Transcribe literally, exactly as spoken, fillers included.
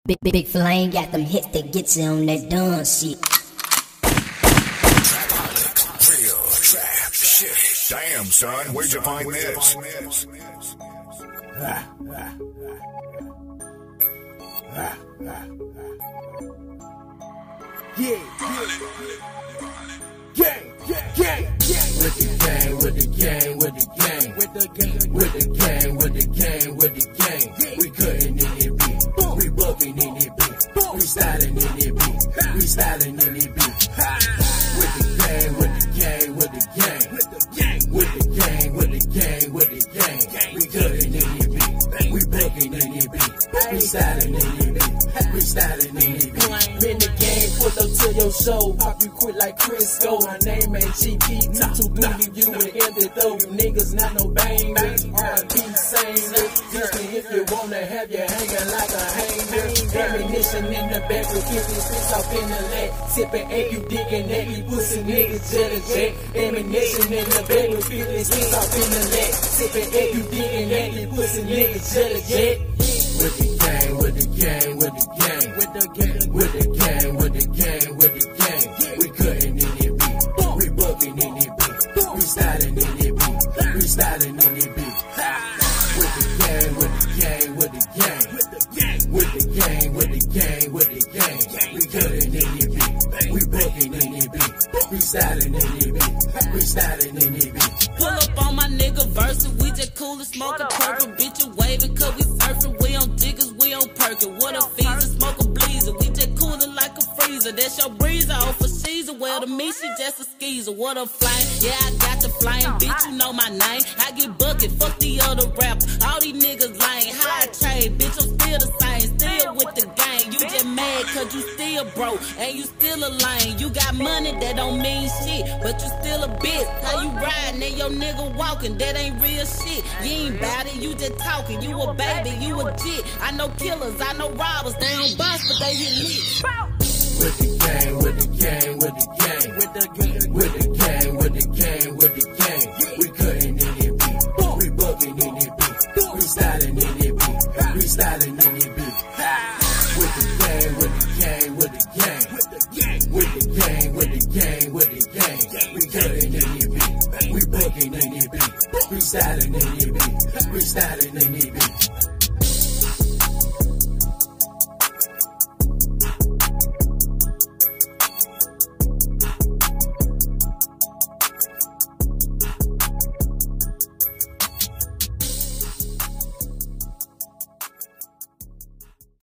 Big, big, big flame got them hits that gets you on that dumb shit. Real trap shit. Damn, son, where'd you find this? Ah, ah, ah, ah. Yeah, yeah, gang, gang, gang, with the gang, with the gang, with the gang, with the gang, with the gang, with the gang, with the gang. We cutting in it beat, we bucking in it beat, we styling in it beat, we styling in it beat. With the gang, with the gang, with the gang, with the gang, with the gang, with the gang, with the gang. We cutting in it beat, we bucking in it beat, we styling in it beat, we styling in it beat. In the game, pull up to your show, pop you quick like Crisco. My name ain't cheeky, not too booty, you and empty though. You niggas not no bang, R and B same. Listen, if you wanna have you hanging like a hanger. Ammunition in the back with fifty-six off in the leg. Sipping egg, you digging that, you pussy niggas jet a jet. Ammunition in the back with fifty-six off in the leg. Sipping egg, you digging that, you pussy niggas jet a jet. With the gang, with the gang, with the gang, with the gang, with the gang, with the gang, with the gang. We cutting in it beat, we bucking in it beat, we styling in it beat, we styling in it beat. With the gang, with the gang, with the gang, with the gang, with the gang, with the gang, with the gang. We cutting in it beat, we bucking in it beat, we styling in it beat, we styling in it beat. Pull up on my nigga verse, we just cool and smoking purple. Bitch, you waving cause we surfing. We on diggers, we on perkin'. What a feezer, smoke a bleezer. We just coolin' like a freezer. That's your breezer off for Caesar. Well, to me, she just a skeezer. What a flame, yeah, I got the flame. Bitch, you know my name. I get bucket, fuck the other rappers. All these niggas lame, high trade. Bitch, I'm still the same, still with the gang. You just mad cause you still broke, and you still a lame. You got money, that don't mean shit, but you still a bitch. How you riding and your nigga walking, that ain't real shit. You ain't bout it, you just talking. You a baby, you a jit. I know killers, I know robbers. They don't bust, but they hit lit. With the gang, with the gang, with the gang, with the gang, with the gang, with the gang, with the gang. We cutting in it beat, we bucking in it beat, we styling in it beat, we styling in it beat. With the gang, with the gang, with the gang, with the gang, with the gang, with the gang, with the gang. We cutting in it beat, we bucking in it beat, we styling in it beat, we styling in it beat.